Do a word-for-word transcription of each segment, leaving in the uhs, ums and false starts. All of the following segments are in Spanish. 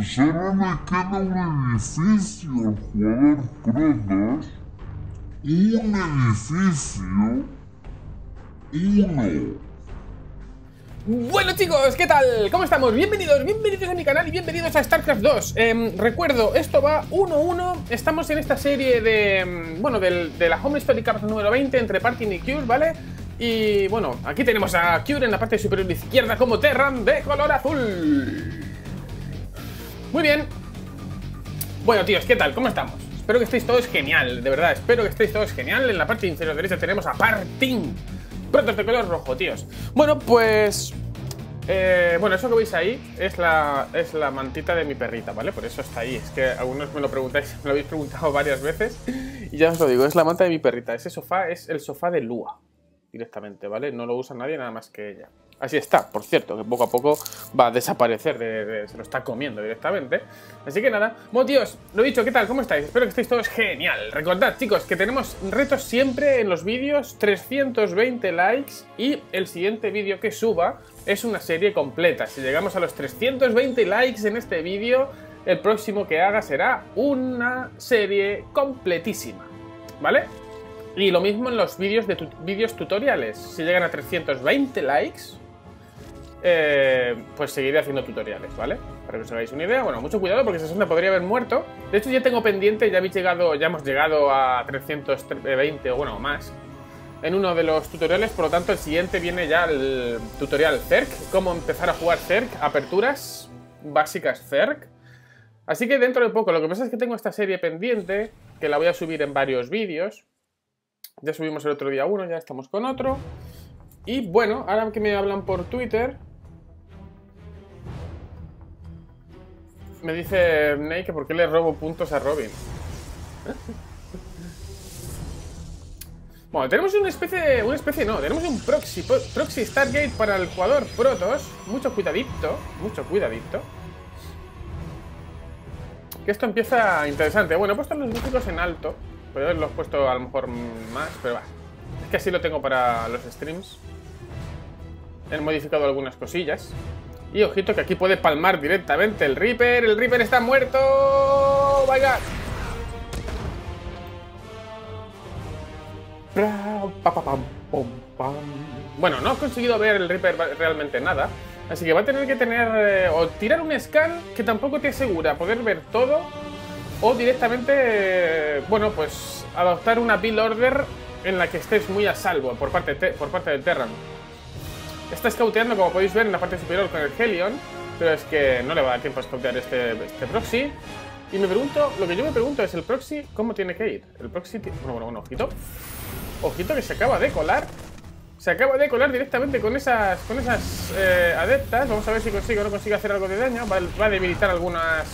solo le queda un edificio al jugador Protoss. Un edificio. Uno. Bueno chicos, ¿qué tal? ¿Cómo estamos? Bienvenidos, bienvenidos a mi canal y bienvenidos a StarCraft dos. eh, Recuerdo, esto va uno uno. Estamos en esta serie de... Bueno, del, de la Home Story Cup número veinte entre Partin y Cure, ¿vale? Y bueno, aquí tenemos a Cure en la parte superior izquierda como Terran de color azul. Muy bien. Bueno tíos, ¿qué tal? ¿Cómo estamos? Espero que estéis todos genial, de verdad, espero que estéis todos genial. En la parte inferior derecha tenemos a Partin, Protoss de color rojo, tíos. Bueno, pues... Eh, bueno, eso que veis ahí es la, es la mantita de mi perrita, ¿vale? Por eso está ahí. Es que algunos me lo preguntáis, me lo habéis preguntado varias veces. Y ya os lo digo, es la manta de mi perrita. Ese sofá es el sofá de Lua, directamente, ¿vale? No lo usa nadie nada más que ella. Así está, por cierto, que poco a poco va a desaparecer, de, de, se lo está comiendo directamente. Así que nada, bueno tíos, lo dicho, ¿qué tal? ¿Cómo estáis? Espero que estéis todos genial. Recordad chicos, que tenemos retos siempre en los vídeos, trescientos veinte likes. Y el siguiente vídeo que suba es una serie completa. Si llegamos a los trescientos veinte likes en este vídeo, el próximo que haga será una serie completísima, ¿vale? Y lo mismo en los vídeos de tu vídeos tutoriales. Si llegan a trescientos veinte likes, eh, pues seguiré haciendo tutoriales, ¿vale? Para que os hagáis una idea. Bueno, mucho cuidado porque esa sonda podría haber muerto. De hecho ya tengo pendiente, ya habéis llegado, ya hemos llegado a trescientos veinte o bueno, más en uno de los tutoriales. Por lo tanto el siguiente viene ya el tutorial Zerg. Cómo empezar a jugar Zerg, aperturas básicas Zerg. Así que dentro de poco, lo que pasa es que tengo esta serie pendiente, que la voy a subir en varios vídeos. Ya subimos el otro día uno, ya estamos con otro. Y bueno, ahora que me hablan por Twitter, me dice Ney que por qué le robo puntos a Robin. Bueno, tenemos una especie de... Una especie no, tenemos un proxy, proxy Stargate para el jugador Protoss. Mucho cuidadito, mucho cuidadito. Que esto empieza interesante. Bueno, he puesto los gráficos en alto. Podría haberlos puesto a lo mejor más, pero va. Es que así lo tengo para los streams. He modificado algunas cosillas. Y ojito que aquí puede palmar directamente el Reaper. ¡El Reaper está muerto! ¡Oh, my God! Bueno, no he conseguido ver el Reaper realmente nada. Así que va a tener que tener... Eh, o tirar un scan que tampoco te asegura poder ver todo. O directamente, eh, bueno, pues adoptar una build order en la que estés muy a salvo por parte, de, por parte del Terran. Está scouteando, como podéis ver, en la parte superior con el Helion, pero es que no le va a dar tiempo a scoutear este, este proxy. Y me pregunto, lo que yo me pregunto es el proxy, ¿cómo tiene que ir? El proxy, bueno, bueno, bueno, ojito. Ojito que se acaba de colar. Se acaba de colar directamente con esas, con esas eh, adeptas. Vamos a ver si consigue o no consigue hacer algo de daño. Va, va a debilitar algunas...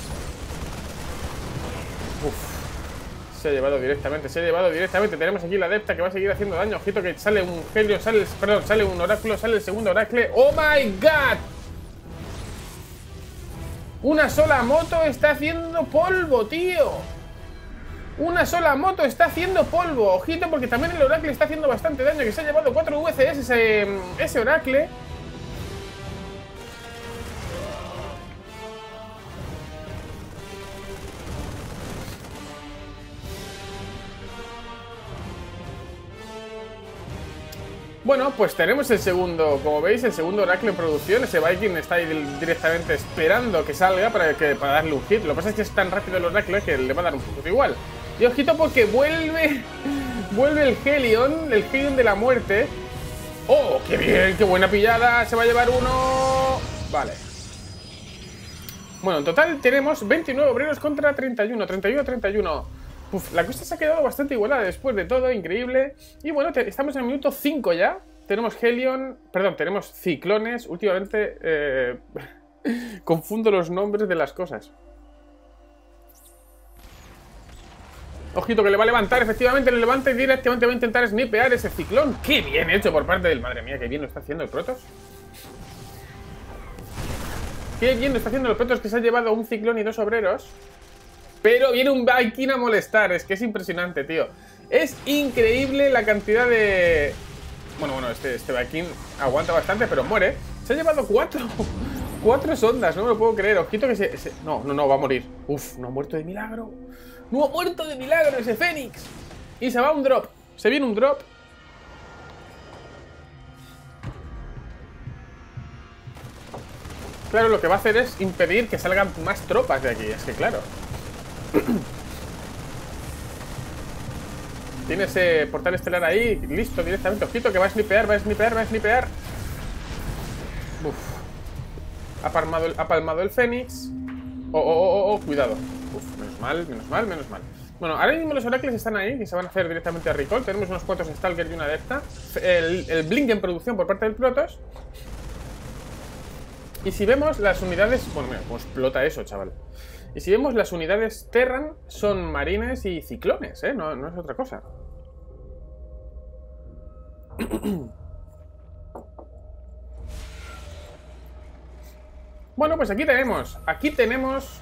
Uf, se ha llevado directamente, se ha llevado directamente. Tenemos aquí la adepta que va a seguir haciendo daño. Ojito que sale un Helio, sale, perdón, sale un oráculo, sale el segundo oráculo. ¡Oh my God! Una sola moto está haciendo polvo, tío. Una sola moto está haciendo polvo. Ojito porque también el oráculo está haciendo bastante daño. Que se ha llevado cuatro V C S ese, ese oráculo. Bueno, pues tenemos el segundo, como veis, el segundo oráculo en producción. Ese Viking está ahí directamente esperando que salga para, que, para darle un hit. Lo que pasa es que es tan rápido el oráculo que le va a dar un poco igual. Y ojito porque vuelve, vuelve el Helion, el Helion de la muerte. ¡Oh, qué bien! ¡Qué buena pillada! Se va a llevar uno... Vale. Bueno, en total tenemos veintinueve obreros contra treinta y uno, treinta y uno, treinta y uno. Uf, la cosa se ha quedado bastante igualada después de todo, increíble. Y bueno, te, estamos en el minuto cinco ya. Tenemos Helion, perdón, tenemos ciclones. Últimamente eh, confundo los nombres de las cosas. Ojito que le va a levantar, efectivamente le levanta y directamente va a intentar snipear ese ciclón. ¡Qué bien hecho por parte del... Madre mía, qué bien lo está haciendo el Protoss! ¡Qué bien lo está haciendo el Protoss, que se ha llevado un ciclón y dos obreros! Pero viene un Viking a molestar. Es que es impresionante, tío. Es increíble la cantidad de... Bueno, bueno, este, este Viking aguanta bastante, pero muere. Se ha llevado cuatro. cuatro sondas, no me lo puedo creer. Ojito que se, se... No, no, no, va a morir. Uf, no ha muerto de milagro. No ha muerto de milagro ese Fénix. Y se va un drop. Se viene un drop. Claro, lo que va a hacer es impedir que salgan más tropas de aquí. Es que claro. Tiene ese portal estelar ahí. Listo, directamente. Ojito que va a snipear, va a snipear, va a snipear. Uf. Ha palmado el, ha palmado el Fénix. Oh, oh, oh, oh, cuidado. Uf, menos mal, menos mal, menos mal. Bueno, ahora mismo los oracles están ahí, que se van a hacer directamente a recall. Tenemos unos cuantos Stalker y una adepta. El, el Blink en producción por parte del Protoss. Y si vemos las unidades... Bueno, mira, cómo explota eso, chaval. Y si vemos las unidades Terran, son marines y ciclones, ¿eh? No, no es otra cosa. Bueno, pues aquí tenemos... Aquí tenemos...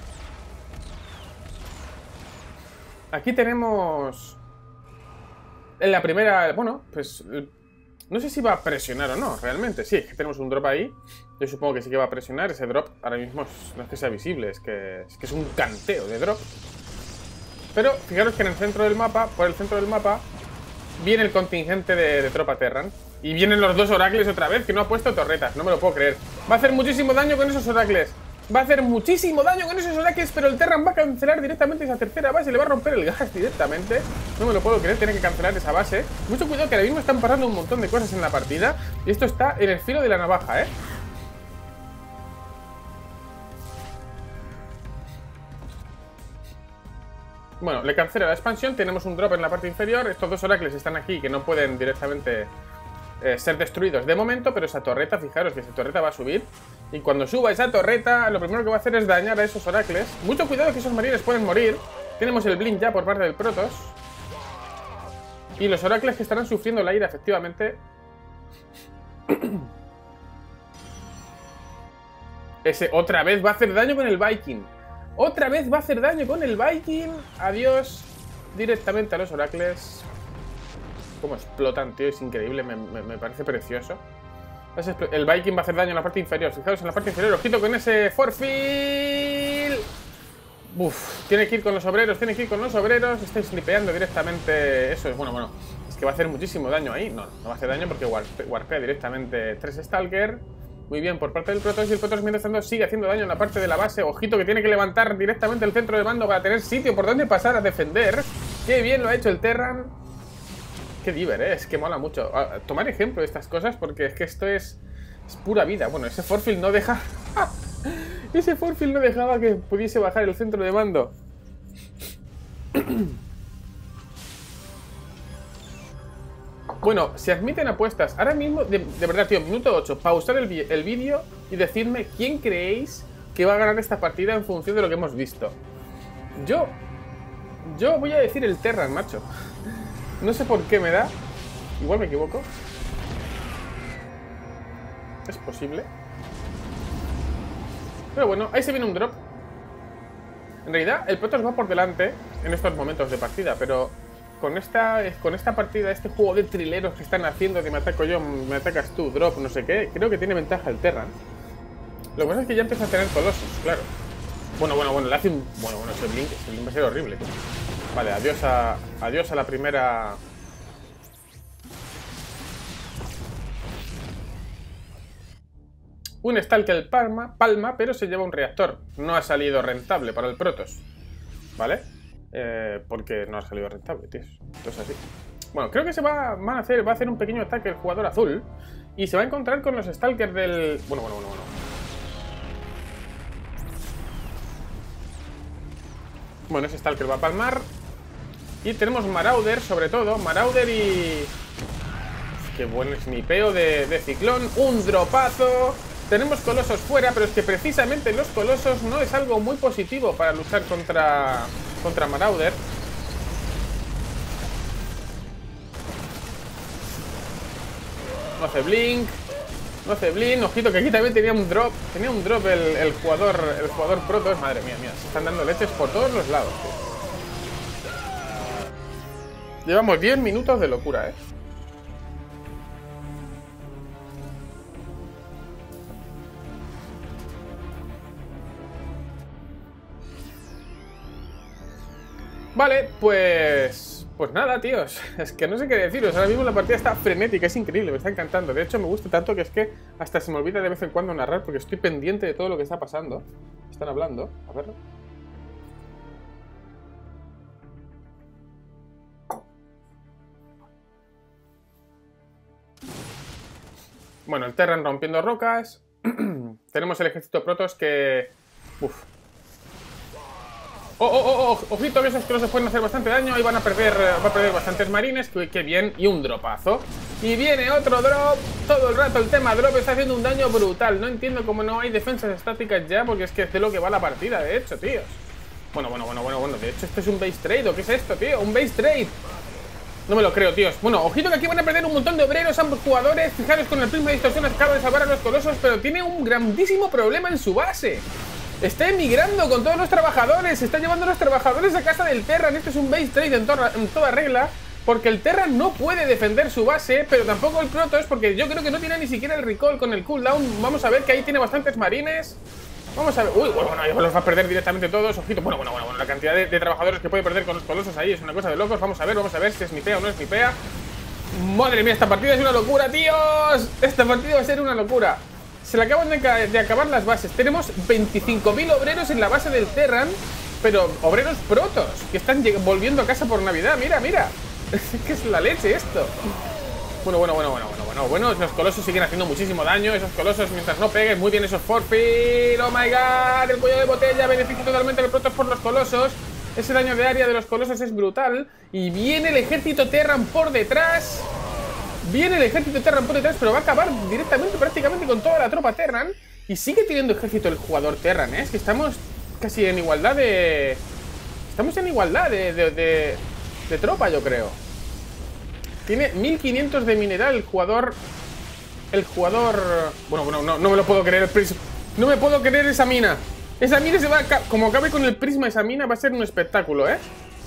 Aquí tenemos... En la primera... Bueno, pues... No sé si va a presionar o no, realmente. Sí, es que tenemos un drop ahí. Yo supongo que sí que va a presionar. Ese drop ahora mismo es, no es que sea visible, es que, es que es un canteo de drop. Pero fijaros que en el centro del mapa, por el centro del mapa, viene el contingente de, de tropa Terran. Y vienen los dos oracles otra vez, que no ha puesto torretas. No me lo puedo creer. Va a hacer muchísimo daño con esos oracles. Va a hacer muchísimo daño con esos oracles, pero el Terran va a cancelar directamente esa tercera base. Le va a romper el gas directamente. No me lo puedo creer, tiene que cancelar esa base. Mucho cuidado que ahora mismo están pasando un montón de cosas en la partida. Y esto está en el filo de la navaja, ¿eh? Bueno, le cancela la expansión. Tenemos un drop en la parte inferior. Estos dos oracles están aquí, que no pueden directamente eh, ser destruidos de momento. Pero esa torreta, fijaros que esa torreta va a subir. Y cuando suba esa torreta, lo primero que va a hacer es dañar a esos oracles. Mucho cuidado que esos marines pueden morir. Tenemos el blink ya por parte del Protoss. Y los oracles que estarán sufriendo la ira, efectivamente. Ese otra vez va a hacer daño con el Viking. Otra vez va a hacer daño con el Viking. Adiós directamente a los oracles. Cómo explotan, tío, es increíble. Me, me, me parece precioso. El Viking va a hacer daño en la parte inferior. Fijaos en la parte inferior. Ojito con ese forfil. Uf, tiene que ir con los obreros. Tiene que ir con los obreros. Estáis snipeando directamente. Eso es, bueno, bueno. Es que va a hacer muchísimo daño ahí. No, no va a hacer daño porque warpe, warpea directamente tres Stalker. Muy bien por parte del Protoss. Y el Protoss mientras tanto sigue haciendo daño en la parte de la base. Ojito que tiene que levantar directamente el centro de mando para tener sitio por donde pasar a defender. Qué bien lo ha hecho el Terran. Qué diver, ¿eh? Es que mola mucho. A, a tomar ejemplo de estas cosas porque es que esto es, es pura vida. Bueno, ese forfield no deja... ese forfield no dejaba que pudiese bajar el centro de mando. Bueno, se admiten apuestas. Ahora mismo, de, de verdad, tío, minuto ocho. Pausar el, el vídeo y decidme quién creéis que va a ganar esta partida en función de lo que hemos visto. Yo... Yo voy a decir el Terran, macho. No sé por qué me da. Igual me equivoco. Es posible. Pero bueno, ahí se viene un drop. En realidad, el Protoss va por delante en estos momentos de partida, pero con esta, con esta partida, este juego de trileros que están haciendo, que me ataco yo, me atacas tú, drop, no sé qué, creo que tiene ventaja el Terran. Lo que pasa es que ya empieza a tener colosos, claro. Bueno, bueno, bueno, le hace un... Bueno, bueno, ese blink, ese blink va a ser horrible. Vale, adiós a, adiós a la primera... Un Stalker palma, palma, pero se lleva un reactor. No ha salido rentable para el Protoss, ¿vale? Eh, porque no ha salido rentable, tío. Esto es así. Bueno, creo que se va, van a hacer, va a hacer un pequeño ataque el jugador azul. Y se va a encontrar con los Stalkers del... Bueno, bueno, bueno, bueno. Bueno, ese Stalker va a palmar. Y tenemos Marauder, sobre todo. Marauder y... Uf, qué buen snipeo de, de Ciclón. Un dropazo. Tenemos colosos fuera, pero es que precisamente los colosos no es algo muy positivo para luchar contra, contra Marauder. No hace blink. No hace blink. Ojito que aquí también tenía un drop. Tenía un drop el, el jugador el jugador Protoss. Madre mía, mía. Se están dando leches por todos los lados, tío. Llevamos diez minutos de locura, eh. Vale, pues... Pues nada, tíos. Es que no sé qué deciros. Ahora mismo la partida está frenética, es increíble, me está encantando. De hecho, me gusta tanto que es que hasta se me olvida de vez en cuando narrar porque estoy pendiente de todo lo que está pasando. Están hablando. A ver... Bueno, el Terran rompiendo rocas. Tenemos el ejército Protoss que... Uf. Oh, oh, oh, oh, ojito que esos que pueden hacer bastante daño. Ahí van a perder, va a perder bastantes marines. Que, que bien, y un dropazo. Y viene otro drop. Todo el rato el tema drop está haciendo un daño brutal. No entiendo cómo no hay defensas estáticas ya, porque es que es de lo que va la partida, de hecho, tíos. Bueno, bueno, bueno, bueno, bueno. De hecho, esto es un base trade. ¿O qué es esto, tío? Un base trade. No me lo creo, tíos. Bueno, ojito que aquí van a perder un montón de obreros, ambos jugadores. Fijaros, con el prisma de distorsión acaba de salvar a los colosos, pero tiene un grandísimo problema en su base. Está emigrando con todos los trabajadores. Se está llevando a los trabajadores a casa del Terran. Esto es un base trade en, to en toda regla, porque el Terran no puede defender su base, pero tampoco el Protoss, porque yo creo que no tiene ni siquiera el recall con el cooldown. Vamos a ver que ahí tiene bastantes marines. Vamos a ver, uy, bueno, bueno, ya los va a perder directamente todos, ojito, bueno, bueno, bueno, bueno, la cantidad de, de trabajadores que puede perder con los colosos ahí es una cosa de locos. Vamos a ver, vamos a ver si es snipea o no es snipea. Madre mía, esta partida es una locura, tíos. Esta partida va a ser una locura. Se le acaban de, de acabar las bases. Tenemos veinticinco mil obreros en la base del Terran, pero obreros Protoss, que están volviendo a casa por Navidad, mira, mira. Es que es la leche esto. Bueno, bueno, bueno, bueno, bueno, bueno, bueno, los colosos siguen haciendo muchísimo daño. Esos colosos, mientras no peguen, muy bien esos forfeit. Oh my god, el cuello de botella beneficia totalmente al Protoss por los colosos. Ese daño de área de los colosos es brutal. Y viene el ejército Terran por detrás. Viene el ejército Terran por detrás, pero va a acabar directamente prácticamente con toda la tropa Terran. Y sigue teniendo ejército el jugador Terran, ¿eh? Es que estamos casi en igualdad de... Estamos en igualdad de, de, de, de tropa, yo creo. Tiene mil quinientos de mineral el jugador... El jugador... Bueno, bueno, no, no me lo puedo creer el prisma. No me puedo creer esa mina. Esa mina se va a... Como acabe con el prisma esa mina va a ser un espectáculo, ¿eh?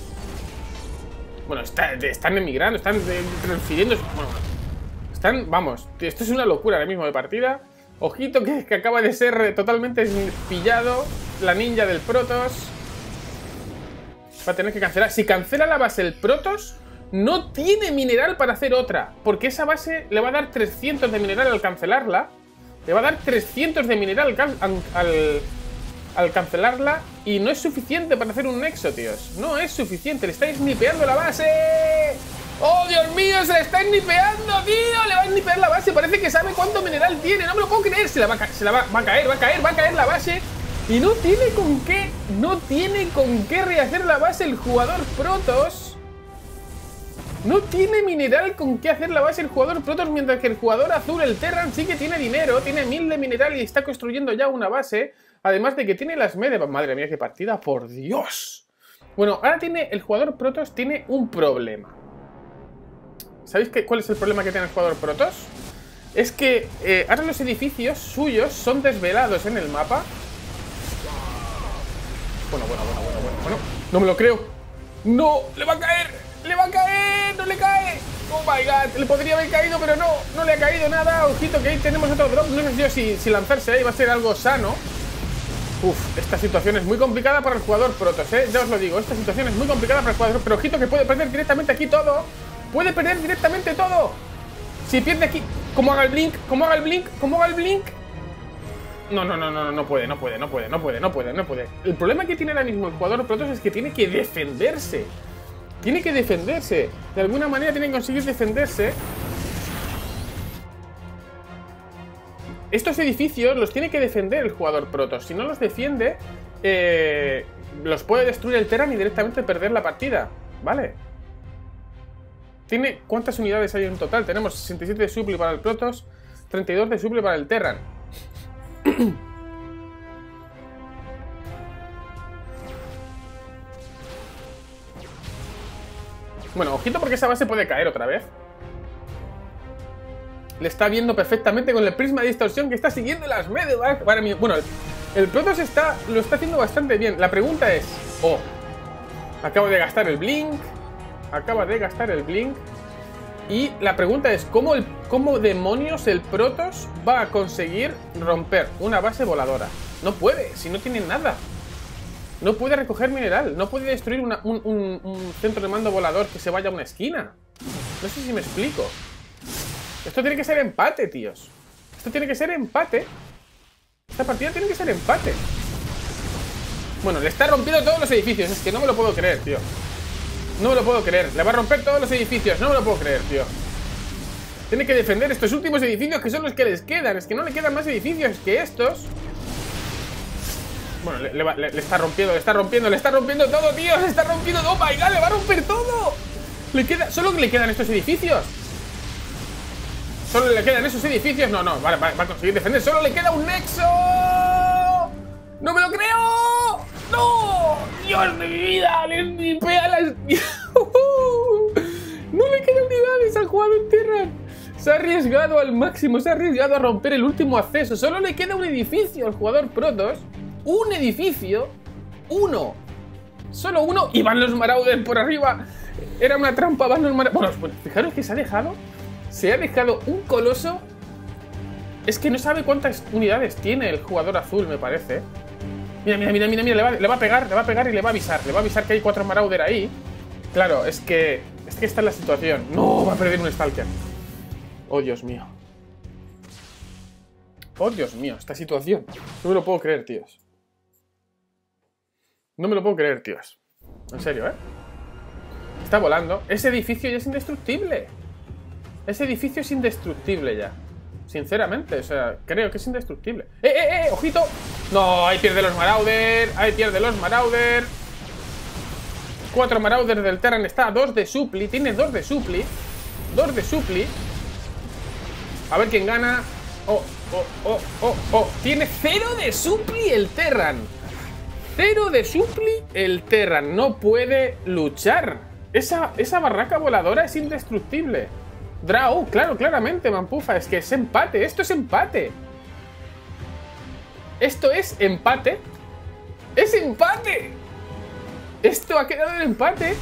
Bueno, está, están emigrando, están transfiriendo... Bueno, están... Vamos, esto es una locura ahora mismo de partida. Ojito que, que acaba de ser totalmente pillado la ninja del Protoss. Va a tener que cancelar. Si cancela la base el Protoss... No tiene mineral para hacer otra, porque esa base le va a dar trescientos de mineral al cancelarla. Le va a dar trescientos de mineral al, al, al cancelarla. Y no es suficiente para hacer un nexo, tíos. No es suficiente, le estáis snipeando la base. ¡Oh, Dios mío! ¡Se la está snipeando, tío! Le va a snipear la base, parece que sabe cuánto mineral tiene. No me lo puedo creer, se la va a, se la va, va a caer, va a caer, va a caer la base. Y no tiene con qué, no tiene con qué rehacer la base el jugador Protoss. No tiene mineral con qué hacer la base el jugador Protoss, mientras que el jugador azul, el Terran, sí que tiene dinero, tiene mil de mineral y está construyendo ya una base. Además de que tiene las medes. Madre mía, qué partida, por Dios. Bueno, ahora tiene el jugador Protoss tiene un problema. ¿Sabéis qué, cuál es el problema que tiene el jugador Protoss? Es que eh, ahora los edificios suyos son desvelados en el mapa. Bueno, bueno, bueno, bueno, bueno, bueno. No me lo creo. ¡No! ¡Le va a caer! ¡Le va a caer! ¡No le cae! ¡Oh my god! Le podría haber caído, pero no. No le ha caído nada. Ojito que ahí tenemos otro drop. No sé yo si, si lanzarse ahí va a ser algo sano. Uf, esta situación es muy complicada para el jugador Protoss, ¿eh? Ya os lo digo. Esta situación es muy complicada para el jugador. Pero ojito que puede perder directamente aquí todo. Puede perder directamente todo. Si pierde aquí... ¿Cómo haga el blink? ¿Cómo haga el blink? ¿Cómo haga el blink? No, no, no, no, no puede, no puede, no puede, no puede, no puede, no puede. El problema que tiene ahora mismo el jugador Protoss es que tiene que defenderse. Tiene que defenderse. De alguna manera tiene que conseguir defenderse. Estos edificios los tiene que defender el jugador Protoss. Si no los defiende, eh, los puede destruir el Terran y directamente perder la partida. ¿Vale? Tiene... ¿Cuántas unidades hay en total? Tenemos sesenta y siete de supli para el Protoss, treinta y dos de supli para el Terran. Bueno, ojito porque esa base puede caer otra vez. Le está viendo perfectamente con el prisma de distorsión que está siguiendo las medevacs. Bueno, el, el Protoss está, lo está haciendo bastante bien. La pregunta es... Oh, acabo de gastar el blink. Acaba de gastar el blink. Y la pregunta es, ¿cómo, el, ¿cómo demonios el Protoss va a conseguir romper una base voladora? No puede, si no tiene nada. No puede recoger mineral. No puede destruir una, un, un, un centro de mando volador que se vaya a una esquina. No sé si me explico. Esto tiene que ser empate, tíos. Esto tiene que ser empate. Esta partida tiene que ser empate. Bueno, le está rompiendo todos los edificios. Es que no me lo puedo creer, tío. No me lo puedo creer. Le va a romper todos los edificios. No me lo puedo creer, tío. Tiene que defender estos últimos edificios que son los que les quedan. Es que no le quedan más edificios que estos. Bueno, le, le, va, le, le está rompiendo, le está rompiendo, le está rompiendo todo, tío. Le está rompiendo todo. ¡Oh, my God! ¡Le va a romper todo! Le queda, solo le quedan estos edificios. Solo le quedan esos edificios. No, no, vale, va, va a conseguir defender. Solo le queda un nexo. ¡No me lo creo! ¡No! ¡Dios de mi vida! ¡Le nipea las... ¡No le quedan unidades al jugador Terran! Se ha arriesgado al máximo. Se ha arriesgado a romper el último acceso. Solo le queda un edificio al jugador Protoss. Un edificio. Uno. Solo uno. Y van los Marauder por arriba. Era una trampa. Van los Marauder. Bueno, bueno, fijaros que se ha dejado. Se ha dejado un coloso. Es que no sabe cuántas unidades tiene el jugador azul, me parece. Mira, mira, mira, mira, mira. Le va, le va a pegar, le va a pegar y le va a avisar. Le va a avisar que hay cuatro Marauder ahí. Claro, es que... Es que esta es la situación. No, va a perder un Stalker. Oh, Dios mío. Oh, Dios mío, esta situación. No me lo puedo creer, tíos. No me lo puedo creer, tíos. En serio, ¿eh? Está volando. Ese edificio ya es indestructible. Ese edificio es indestructible ya. Sinceramente, o sea, creo que es indestructible. ¡Eh, eh, eh! ¡Ojito! No, ahí pierde los Marauder. Ahí pierde los Marauder. Cuatro Marauder del Terran. Está a dos de Supply. Tiene dos de Supply. Dos de Supply. A ver quién gana. Oh, oh, oh, oh, oh. Tiene cero de Supply el Terran. Cero de Supply el Terran. No puede luchar. Esa, esa barraca voladora es indestructible. Draw, claro, claramente, Mampufa. Es que es empate. Esto es empate. Esto es empate. ¡Es empate! Esto ha quedado en empate.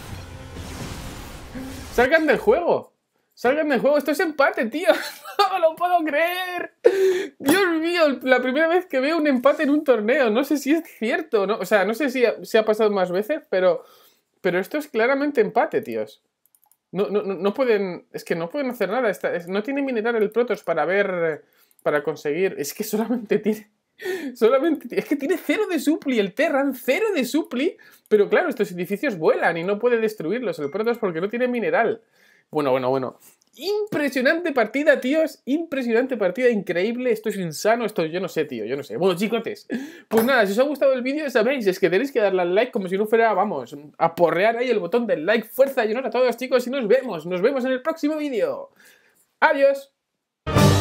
Salgan del juego. Salgan del juego. Esto es empate, tío. No me lo puedo creer. Dios mío, la primera vez que veo un empate en un torneo. No sé si es cierto, ¿no? O sea, no sé si ha, si ha pasado más veces, pero, pero esto es claramente empate, tíos. No, no, no pueden... Es que no pueden hacer nada. Esta, es, no tiene mineral el Protoss para ver... Para conseguir... Es que solamente tiene... Solamente... Es que tiene cero de Supply el Terran. Cero de Supply. Pero claro, estos edificios vuelan y no puede destruirlos el Protoss porque no tiene mineral. Bueno, bueno, bueno. Impresionante partida, tíos. Impresionante partida, increíble. Esto es insano, esto yo no sé, tío. Yo no sé. Bueno, chicotes. Pues nada, si os ha gustado el vídeo, sabéis, es que tenéis que darle al like como si no fuera, vamos, a porrear ahí el botón del like. Fuerza y honor a todos, chicos, y nos vemos. Nos vemos en el próximo vídeo. Adiós.